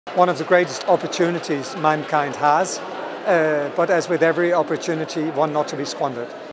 One of the greatest opportunities mankind has, but as with every opportunity, one not to be squandered.